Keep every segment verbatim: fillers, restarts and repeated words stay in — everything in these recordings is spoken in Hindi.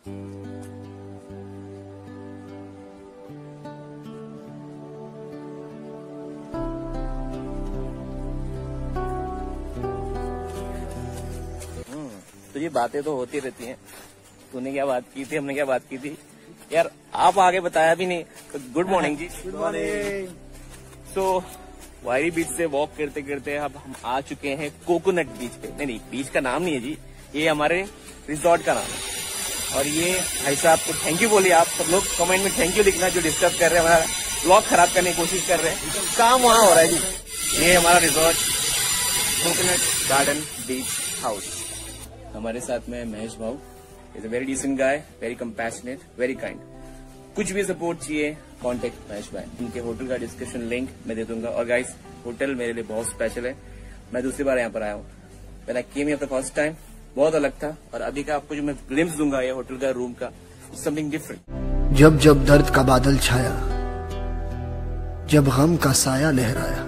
तो ये बातें तो होती रहती हैं। तूने क्या बात की थी, हमने क्या बात की थी यार, आप आगे बताया भी नहीं। तो गुड मॉर्निंग जी। Good morning. So Wayari beach से वॉक करते करते अब हम आ चुके हैं कोकोनट बीच पे। नहीं नहीं, बीच का नाम नहीं है जी, ये हमारे रिजॉर्ट का नाम है। और ये भाई साहब को थैंक यू बोलिए आप सब लोग, कमेंट में थैंक यू लिखना जो डिस्टर्ब कर रहे हैं, हमारा ब्लॉग खराब करने की कोशिश कर रहे हैं। काम वहाँ हो रहा है जी। ये हमारा resort coconut garden beach house. हमारे साथ में Mahesh Bhau, is a very decent guy, very compassionate, very kind. कुछ भी सपोर्ट चाहिए कांटेक्ट महेश भाई। उनके होटल का डिस्क्रिप्शन लिंक मैं दे दूंगा। और गाइस, होटल मेरे लिए बहुत स्पेशल है। मैं दूसरी बार यहाँ पर आया हूँ। When I came here the first time बहुत अलग था, और अभी का आपको जो मैं ग्लिम्स दूंगा ये होटल का रूम का, समथिंग डिफरेंट। जब जब दर्द का बादल छाया, जब गम का साया लहराया,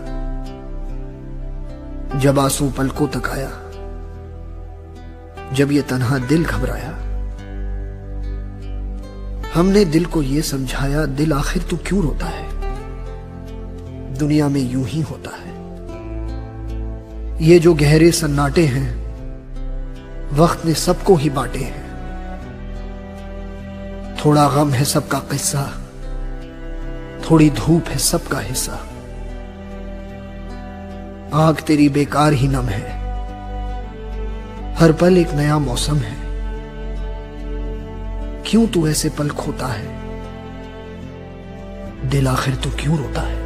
जब आंसू पलकों तक आया, जब ये तन्हा दिल घबराया, हमने दिल को ये समझाया, दिल आखिर तू क्यों रोता है, दुनिया में यूं ही होता है। ये जो गहरे सन्नाटे हैं, वक्त ने सबको ही बांटे हैं। थोड़ा गम है सबका किस्सा, थोड़ी धूप है सबका हिस्सा। आग तेरी बेकार ही नम है, हर पल एक नया मौसम है। क्यों तू ऐसे पल खोता है, दिल आखिर तू क्यों रोता है।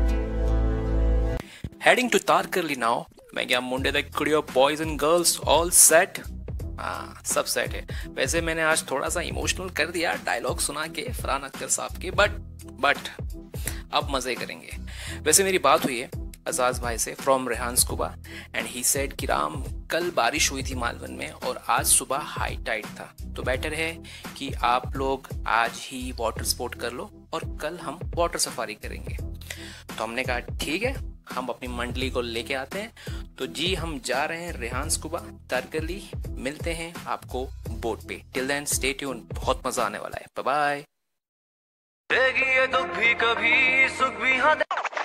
Heading to Tarkarli now। मैं क्या मुंडे तक कुड़ियों, boys and girls all set. हाँ, सब सेट है। वैसे मैंने आज थोड़ा सा इमोशनल कर दिया डायलॉग सुना के फरहान अख्तर साहब के, बट बट अब मजे करेंगे। वैसे मेरी बात हुई है अजाज भाई से from Rehan scuba, and he said कि राम कल बारिश हुई थी मालवन में और आज सुबह हाई टाइड था, तो बेटर है कि आप लोग आज ही वाटर स्पोर्ट कर लो और कल हम वाटर सफारी करेंगे। तो हमने कहा ठीक है, हम अपनी मंडली को लेके आते हैं। तो जी हम जा रहे हैं रेहान स्कूबा तारकर्ली, मिलते हैं आपको बोट पे। टिल देन स्टे ट्यून, बहुत मजा आने वाला है। Bye bye. ये दुख भी कभी सुख भी हाँ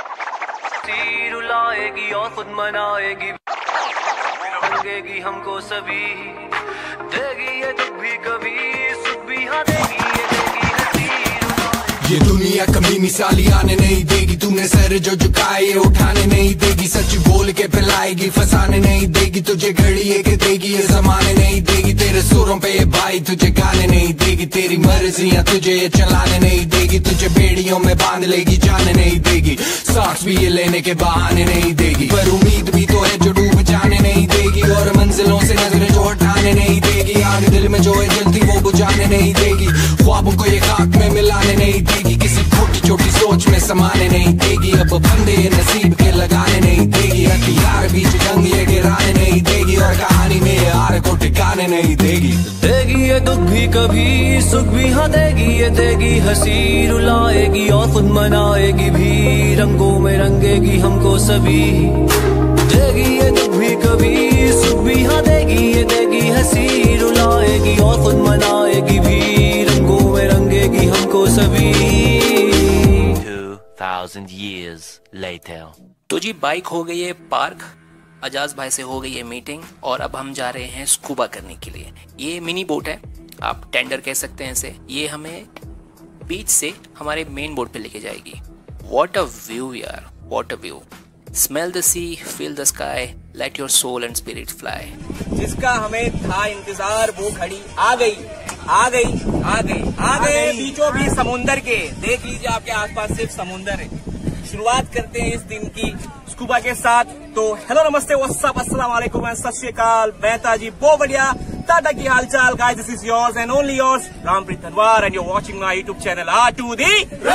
रुलाएगी और खुद मनाएगी, रंगेगी हमको सभी। देगी ये दुख भी कभी सुख भी हाँ देगी, ये देगी हंसी। ये दुनिया कभी मिसाली आने नहीं देगी, तूने सर जो झुकाए ये उठाने नहीं देगी। सच बोल के पिलाएगी, फंसाने नहीं देगी, तुझे घड़ी एक देगी ये जमाने नहीं देगी। तेरे सुरों पे ये भाई तुझे गाने नहीं देगी, तेरी मर्जियां तुझे ये चलाने नहीं देगी। तुझे बेड़ियों में बांध लेगी, जाने नहीं देगी। सांस भी ये लेने के बहाने नहीं देगी, पर उम्मीद भी तो है जो डूब जाने नहीं देगी। और मंजिलों से नजरें जो हटाने नहीं देगी, आग दिल में जो है जलती वो बुझाने नहीं देगी। ख्वाबों को ये खाक में मिलाने नहीं देगी, किसी छोटी छोटी सोच में समाने नहीं देगी। अब बंदे नसीब के लगाने नहीं देगी, हथियार बीच जंग ये गिराने नहीं देगी, और कहानी में हार को ठिकाने नहीं देगी। देगी ये दुख भी कभी सुख भी हाँ देगी, ये देगी हंसी रुलाएगी और खुद मनाएगी भी, रंगों में रंगेगी हमको सभी। देगी ये दुख भी कभी सुख भी हाँ देगी, ये देगी हंसी रुलाएगी और खुद मनाएगी भी, रंगों में रंगेगी हमको सभी। two thousand years later। तो जी बाइक हो गई है पार्क, अजाज भाई से हो गई है मीटिंग, और अब हम जा रहे हैं स्कूबा करने के लिए। ये मिनी बोट है, आप टेंडर कह सकते हैं इसे। ये हमें बीच से हमारे मेन बोट पे लेके जाएगी। व्हाट अ व्यू यार, what a view. Smell the sea, feel the sky, let your soul and spirit fly. जिसका हमें था इंतजार वो घड़ी आ गई, आ गई, आ गई, आ गए बीचों बीच समुंदर के। देख लीजिए आपके आसपास सिर्फ समुंदर है। शुरुआत करते हैं इस दिन की स्कूबा के साथ। तो हेलो नमस्ते व्हाट्सअप अस्सलाम वालेकुम सत श्री अकाल, मैं ताजी बहुत बढ़िया टाटा की हालचाल। Guys this is yours and only yours Rampreet Tanwar and you are watching my YouTube channel R two D.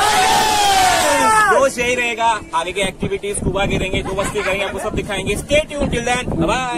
रोज यही रहेगा, आगे की एक्टिविटीज स्कूबा करेंगे, जो मस्ती करेंगे आपको सब दिखाएंगे। Stay tune till then, bye.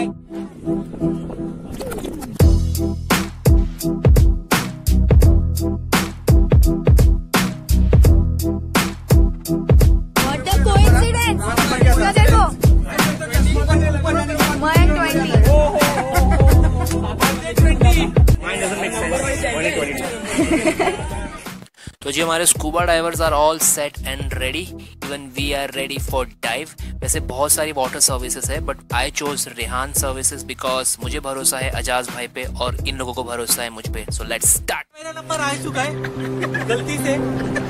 Mine doesn't make sense. तो जी हमारे scuba divers are all set and ready, even we are ready for dive. वैसे बहुत सारी वाटर सर्विसेज है but I chose Rehan services because मुझे भरोसा है अजाज भाई पे और इन लोगों को भरोसा है मुझ पे। So let's start. मेरा नंबर आ चुका है गलती से।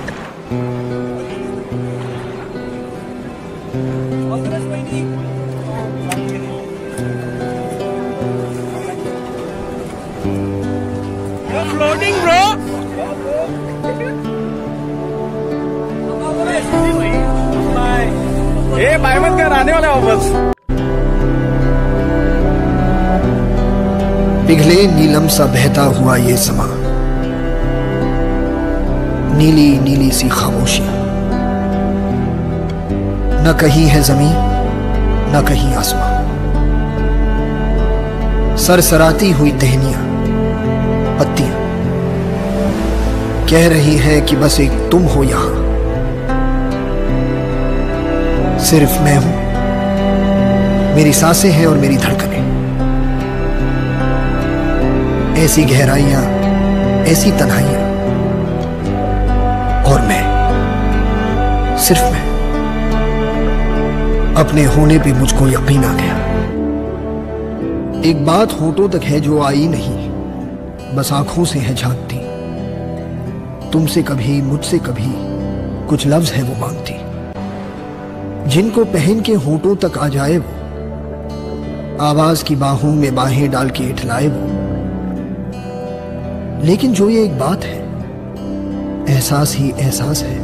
Floating bro. ए बाय मत कर, आने वाला वापस। पिघले नीलम सा बहता हुआ ये समा, नीली नीली सी खामोशियां, न कहीं है जमीन न कहीं आसमां, सरसराती हुई टहनियां पत्तियां कह रही हैं कि बस एक तुम हो यहां, सिर्फ मैं हूं, मेरी सांसें हैं और मेरी धड़कनें, ऐसी गहराइयां ऐसी तन्हाइयां, और मैं, सिर्फ मैं। अपने होने पे मुझको यकीन आ गया। एक बात होठों तक है जो आई नहीं, बस आंखों से है झांकती, तुमसे कभी मुझसे कभी कुछ लफ्ज है वो मांगती, जिनको पहन के होठों तक आ जाए वो, आवाज की बाहों में बाहें डाल के इठलाए वो। लेकिन जो ये एक बात है, एहसास ही एहसास है,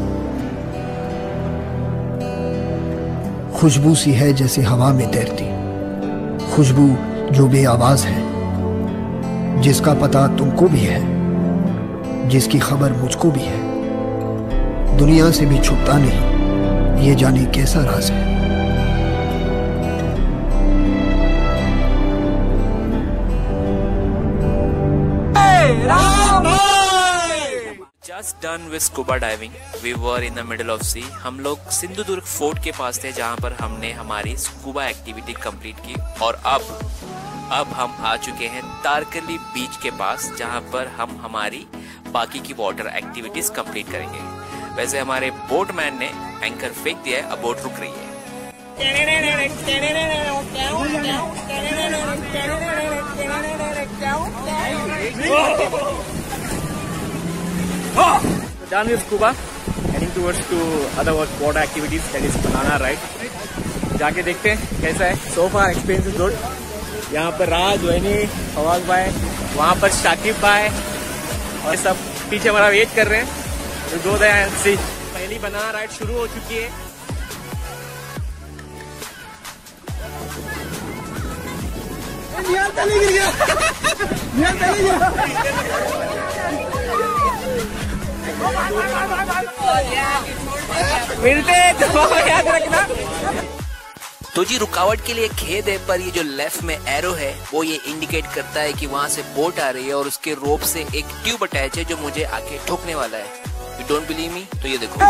खुशबू सी है जैसे हवा में तैरती, खुशबू जो बेआवाज है, जिसका पता तुमको भी है, जिसकी खबर मुझको भी है, दुनिया से भी छुपता नहीं, ये जाने कैसा राज है। Just done with scuba diving. We were in the middle of sea. हम लोग सिंधुदुर्ग फोर्ट के पास थे जहाँ पर हमने हमारी स्कूबा एक्टिविटी कंप्लीट की और अब अब हम आ चुके हैं तारकली बीच के पास जहाँ पर हम हमारी बाकी की वाटर एक्टिविटीज कंप्लीट करेंगे। वैसे हमारे बोटमैन ने एंकर फेंक दिया है, अब बोट रुक रही है। Done with scuba, heading towards to other water activities, that is banana ride. जाके देखते हैं कैसा है। So far experience is good. यहाँ पर राज, वैनी, फवाद भाई, वहाँ पर शाकिब भाई और सब पीछे हमारा वेट कर रहे हैं। तो दो सी पहली बनाना राइड शुरू हो चुकी है। मिलते हैं तो याद रखना। तो जी रुकावट के लिए खेद है, पर ये जो लेफ्ट में एरो है वो ये इंडिकेट करता है कि वहां से बोट आ रही है और उसके रोप से एक ट्यूब अटैच है जो मुझे आके ठोकने वाला है। You don't believe me? तो ये देखो।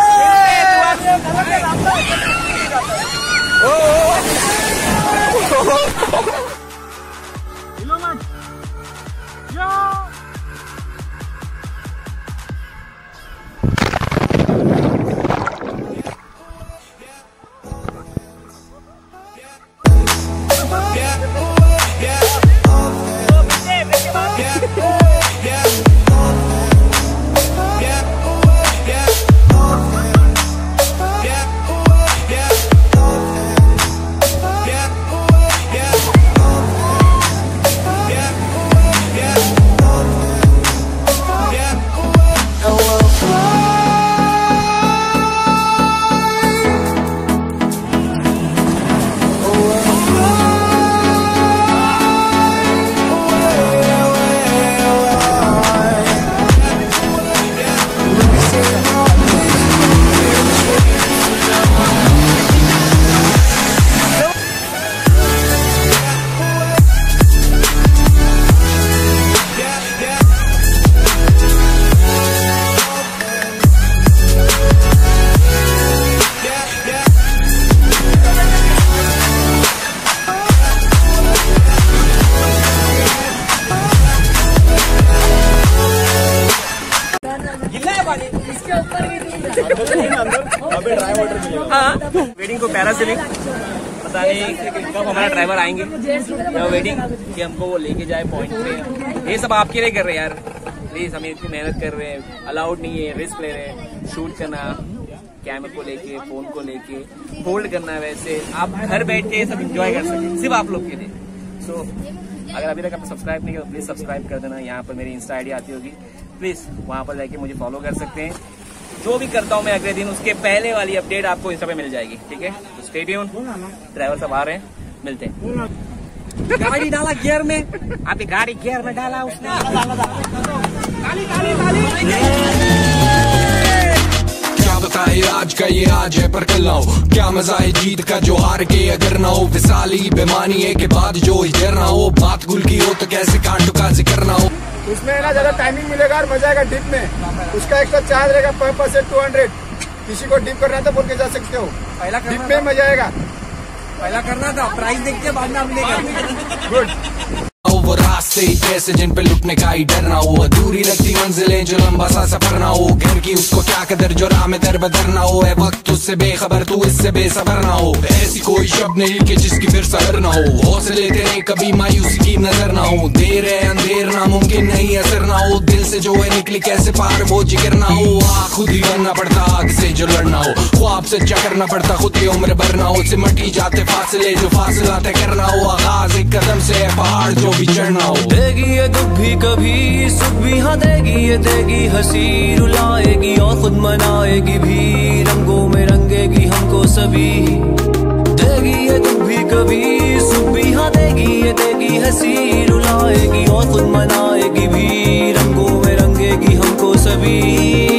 को पैरासेलिंग, पता नहीं कब हमारा ड्राइवर आएंगे, वेटिंग कि हमको वो लेके जाए पॉइंट पे। ये सब आपके लिए कर रहे हैं यार, प्लीज, हमें इतनी मेहनत कर रहे हैं, अलाउड नहीं है, रिस्क ले रहे हैं, शूट करना कैमरे को लेके, फोन को लेके, होल्ड करना है, वैसे आप घर बैठ के सब एंजॉय कर सकते, सिर्फ आप लोग के लिए। सो so, अगर अभी तक आपने सब्सक्राइब नहीं किया तो प्लीज सब्सक्राइब कर देना। यहाँ पर मेरी इंस्टा आईडी आती होगी, प्लीज वहाँ पर जाके मुझे फॉलो कर सकते हैं। जो भी करता हूँ मैं अगले दिन, उसके पहले वाली अपडेट आपको इंस्टा पे मिल जाएगी, ठीक है? तो स्टे ट्यून। ड्राइवर सब आ रहे हैं, मिलते हैं। गाड़ी डाला गियर में, आपकी गाड़ी गियर में डाला उसने। गाली, गाली, गाली। क्या बताए आज का ये आज है पर कल ना हो, क्या मजा है जीत का जो हार के अगर ना हो, विशाली बेमानी है के बाद जो इधर ना हो, बात गुल की हो तो कैसे कांटो का जिक्र ना हो। उसमें ना ज्यादा टाइमिंग मिलेगा और मजा आएगा डिप में, उसका एक्स्ट्रा चार्ज रहेगा पर परसेंट टू हंड्रेड। किसी को डिप करना था बोल के जा सकते हो, पहला डिप में मजा आएगा, पहला करना था, प्राइस देख के बाद में हम लेंगे। गुड। वो रास्ते ही कैसे जिन पे लुटने का ही डर ना हो, अधूरी लगती मंजिलें जो लंबा सा सफर ना हो, घर की उसको क्या कदर जो राह में दर बदर ना हो, है वक्त उससे बेखबर तू इससे बेसबर ना हो, ऐसी कोई शब्द नहीं कि जिसकी फिर सहर ना हो, हौसले तेरे कभी मायूसी की नजर ना हो, देर है अंधेर नामुमकिन नहीं असर ना हो, दिल से जो है निकली कैसे पार वो जिक्र ना हो, आ खुद ही बनना पड़ता आग से जो लड़ना हो, ख्वाब से करना पड़ता खुद की उम्र भरना हो, सिमटी जाते फासले जो फासला तय करना हो, आगाज एक कदम से पहाड़ जो भी चढ़ना हो। देगी ये दुख भी कभी सुख भी, हाँ देगी ये देगी हंसी, रुलाएगी और खुद मनाएगी भी, रंगों में रंगेगी हमको सभी। देगी ये दुख भी कभी सुख भी, हाँ देगी ये देगी हंसी, रुलाएगी और खुद मनाएगी भी, रंगों में रंगेगी हमको सभी।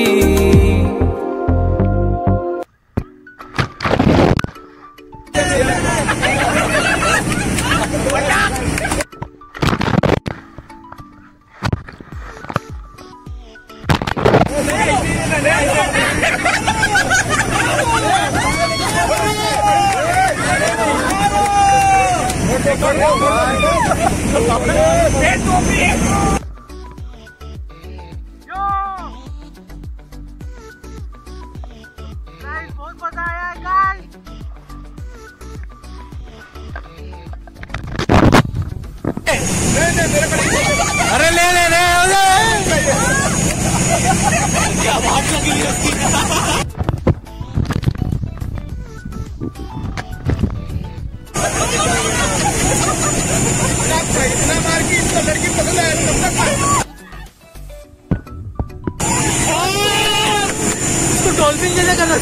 बहुत मजा आया गाइस। अरे ले ले ले क्या बात लगी उसकी। इतना मार की इसको लड़की पसंद है इसको डॉल्फिन जैसा करना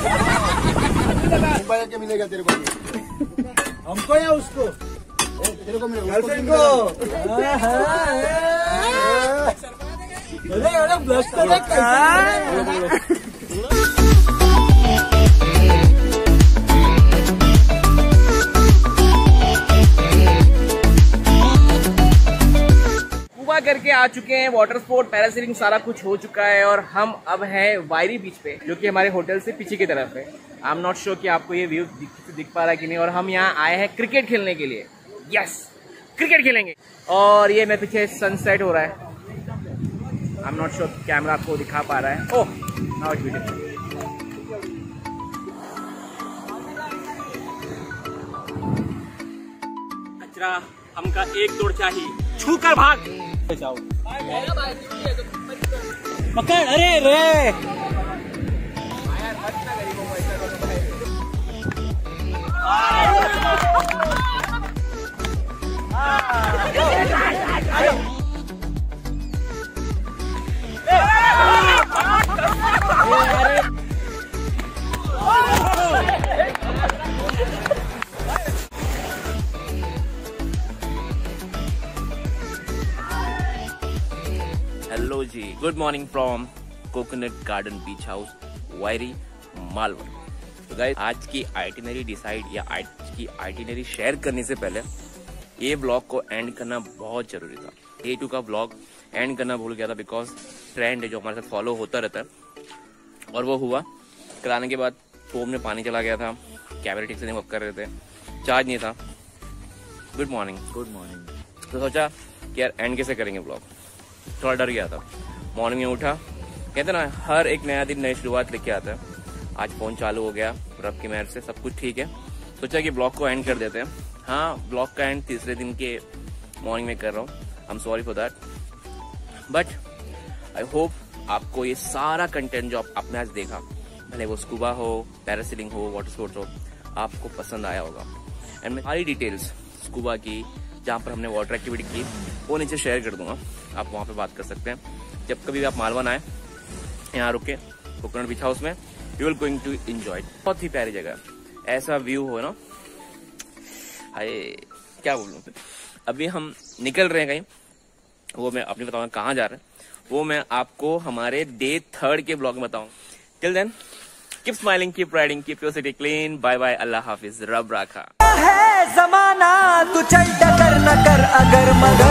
मुंबई के मिलेगा तेरे को, हमको या उसको? तेरे को मिलेगा गर्लफ्रेंड को। अरे अरे ब्लश तो देख कैसा। करके आ चुके हैं, वाटर स्पोर्ट पैरासेलिंग सारा कुछ हो चुका है और हम अब हैं वायरी बीच पे, जो कि हमारे होटल से पीछे की तरफ है। आई एम नॉट श्योर कि आपको ये व्यू दिख, दिख पा रहा है कि नहीं। और हम यहाँ आए हैं क्रिकेट खेलने के लिए। यस, क्रिकेट खेलेंगे। और ये मैं पीछे सनसेट हो रहा है। I am not sure camera आपको दिखा पा रहा है। Oh, now it's beautiful. कचरा हमका एक दौड़ चाहिए, छू कर भाग जाओ। पकड़, अरे रे हेलो जी, good morning from coconut garden beach house, Wayari, Malvan. तो गाइस, आज की आइटिनरी डिसाइड या आज की आइटिनरी शेयर करने से पहले ये ब्लॉग को एंड करना बहुत जरूरी था। ए टू का ब्लॉग एंड करना भूल गया था, बिकॉज ट्रेंड है जो हमारे साथ फॉलो होता रहता है और वो हुआ। कराने के बाद फोन में पानी चला गया था, कैमरे ठीक से नहीं वर्क कर रहे थे, चार्ज नहीं था। गुड मॉर्निंग गुड मॉर्निंग तो सोचा कि यार एंड कैसे करेंगे ब्लॉग, थोड़ा डर गया था। मॉर्निंग में उठा, कहते ना हर एक नया दिन नई शुरुआत लेके आता है। आज फोन चालू हो गया, रब की मेहर से सब कुछ ठीक है। सोचा कि ब्लॉग को एंड कर देते हैं। हाँ, ब्लॉग का एंड तीसरे दिन के मॉर्निंग में कर रहा हूँ, I am sorry for that, but I hope आपको ये सारा कंटेंट जो आप, आपने आज देखा, भले वो स्कूबा हो, पैरासीलिंग हो, वाटर स्पोर्ट्स हो, आपको पसंद आया होगा। एंड मैं सारी डिटेल्स स्कूबा की, जहाँ पर हमने वाटर एक्टिविटी की, वो नीचे शेयर कर दूंगा, आप वहाँ पे बात कर सकते हैं। जब कभी भी आप मालवन आए, यहाँ रुक के कोकोनट बीच हाउस में, you will going to enjoy. बहुत ही प्यारी जगह, ऐसा व्यू हो ना, हाय क्या बोलूं। अभी हम निकल रहे हैं कहीं, वो मैं अपनी बताऊंगा कहाँ जा रहे हैं, वो मैं आपको हमारे डे थर्ड के ब्लॉग में बताऊंगा। Till then keep smiling, keep riding, keep your city clean. Bye bye, अल्लाह हाफिज, रब राखा। है जमाना तू चल डगर न कर अगर मगर